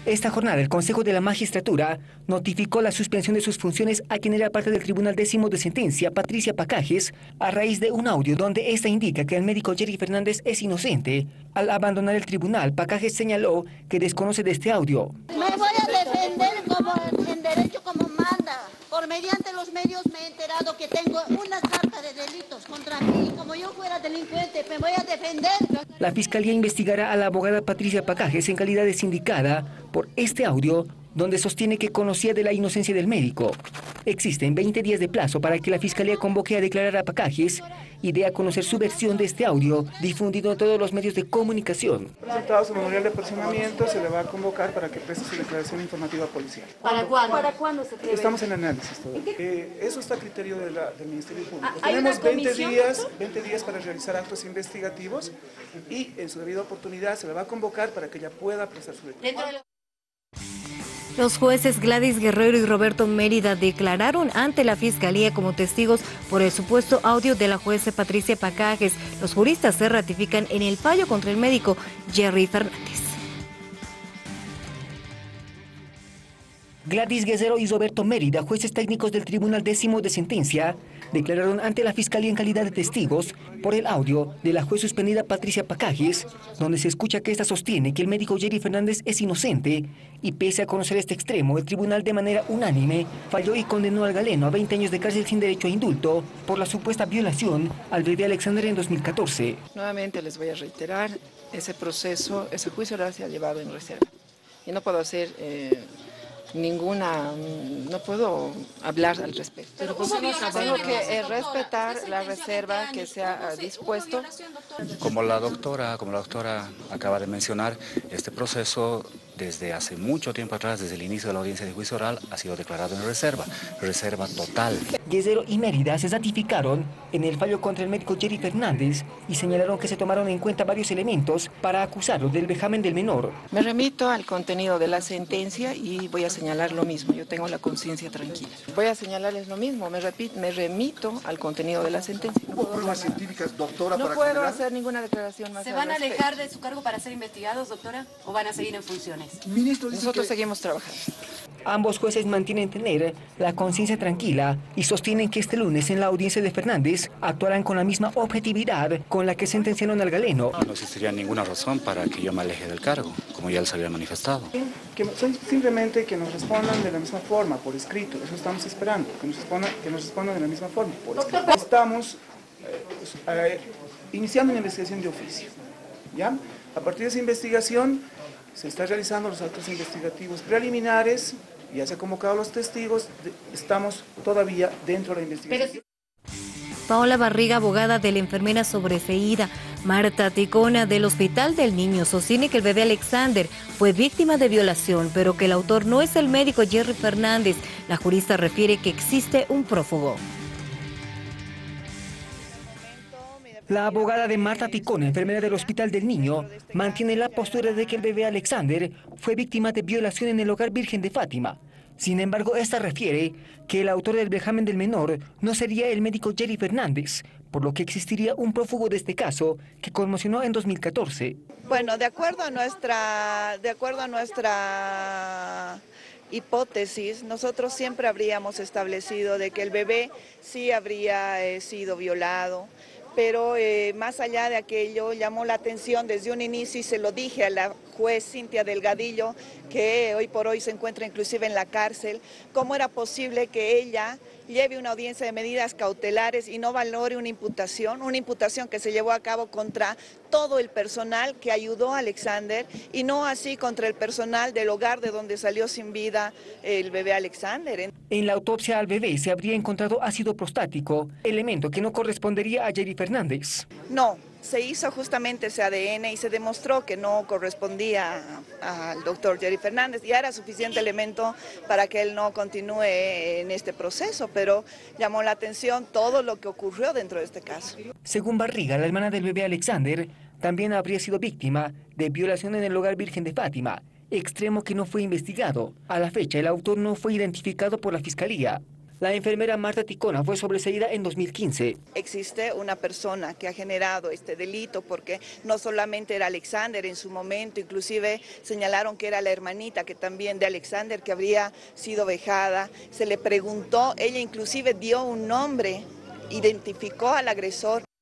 Esta jornada, el Consejo de la Magistratura notificó la suspensión de sus funciones a quien era parte del Tribunal Décimo de Sentencia, Patricia Pacajes, a raíz de un audio donde esta indica que el médico Jerry Fernández es inocente. Al abandonar el tribunal, Pacajes señaló que desconoce de este audio. Me voy a defender en derecho como manda. Por mediante los medios me he enterado que tengo una carta de delitos contra mí. Como yo fuera delincuente, me voy a defender. La Fiscalía investigará a la abogada Patricia Pacajes en calidad de sindicada por este audio donde sostiene que conocía de la inocencia del médico. Existen 20 días de plazo para que la Fiscalía convoque a declarar a Pacajes y dé a conocer su versión de este audio difundido en todos los medios de comunicación. Resultado su memorial de personamiento se le va a convocar para que preste su declaración informativa policial. ¿Para cuándo? ¿Para cuándo se prevé? Estamos en análisis todavía. Eso está a criterio del Ministerio Público. Tenemos 20 días para realizar actos investigativos y en su debida oportunidad se le va a convocar para que ella pueda prestar su declaración. Los jueces Gladys Guerrero y Roberto Mérida declararon ante la Fiscalía como testigos por el supuesto audio de la jueza Patricia Pacajes. Los juristas se ratifican en el fallo contra el médico Jerry Fernández. Gladys Guerrero y Roberto Mérida, jueces técnicos del Tribunal Décimo de Sentencia, declararon ante la Fiscalía en calidad de testigos por el audio de la juez suspendida Patricia Pacajes, donde se escucha que ésta sostiene que el médico Jerry Fernández es inocente, y pese a conocer este extremo, el tribunal de manera unánime falló y condenó al galeno a 20 años de cárcel sin derecho a indulto por la supuesta violación al bebé Alexander en 2014. Nuevamente les voy a reiterar, ese proceso, ese juicio oral se ha llevado en reserva. Y no puedo hacer no puedo hablar al respecto. Pero tengo que respetar la reserva que se ha dispuesto. Como la doctora acaba de mencionar, este proceso desde hace mucho tiempo atrás, desde el inicio de la audiencia de juicio oral, ha sido declarado en reserva total. Guerrero y Mérida se ratificaron en el fallo contra el médico Jerry Fernández y señalaron que se tomaron en cuenta varios elementos para acusarlo del vejamen del menor. Me remito al contenido de la sentencia y voy a señalar lo mismo. Yo tengo la conciencia tranquila. Voy a señalarles lo mismo. Me remito al contenido de la sentencia. ¿Hubo pruebas científicas, doctora? No puedo hacer ninguna declaración más. ¿Se van a alejar de su cargo para ser investigados, doctora, o van a seguir en funciones? Nosotros seguimos trabajando. Ambos jueces mantienen tener la conciencia tranquila y sostienen que este lunes en la audiencia de Fernández actuarán con la misma objetividad con la que sentenciaron al galeno. No existiría ninguna razón para que yo me aleje del cargo, como ya les había manifestado. Simplemente que nos respondan de la misma forma, por escrito. Eso estamos esperando, que nos respondan de la misma forma, por escrito. Estamos iniciando una investigación de oficio, ¿ya? A partir de esa investigación se están realizando los actos investigativos preliminares, ya se han convocado a los testigos, estamos todavía dentro de la investigación. Paola Barriga, abogada de la enfermera sobreseída Marta Ticona del Hospital del Niño, sostiene que el bebé Alexander fue víctima de violación, pero que el autor no es el médico Jerry Fernández. La jurista refiere que existe un prófugo. La abogada de Marta Ticona, enfermera del Hospital del Niño, mantiene la postura de que el bebé Alexander fue víctima de violación en el Hogar Virgen de Fátima. Sin embargo, esta refiere que el autor del vejamen del menor no sería el médico Jerry Fernández, por lo que existiría un prófugo de este caso que conmocionó en 2014. Bueno, de acuerdo a nuestra hipótesis, nosotros siempre habríamos establecido de que el bebé sí habría sido violado, pero más allá de aquello llamó la atención desde un inicio y se lo dije a la juez Cintia Delgadillo, que hoy por hoy se encuentra inclusive en la cárcel, cómo era posible que ella lleve una audiencia de medidas cautelares y no valore una imputación que se llevó a cabo contra todo el personal que ayudó a Alexander y no así contra el personal del hogar de donde salió sin vida el bebé Alexander. En la autopsia al bebé se habría encontrado ácido prostático, elemento que no correspondería a Jerry Fernández. No, se hizo justamente ese ADN y se demostró que no correspondía al doctor Jerry Fernández y era suficiente elemento para que él no continúe en este proceso, pero llamó la atención todo lo que ocurrió dentro de este caso. Según Barriga, la hermana del bebé Alexander también habría sido víctima de violación en el Hogar Virgen de Fátima, extremo que no fue investigado. A la fecha, el autor no fue identificado por la Fiscalía. La enfermera Marta Ticona fue sobreseída en 2015. Existe una persona que ha generado este delito porque no solamente era Alexander en su momento, inclusive señalaron que era la hermanita que también de Alexander que habría sido vejada. Se le preguntó, ella inclusive dio un nombre, identificó al agresor.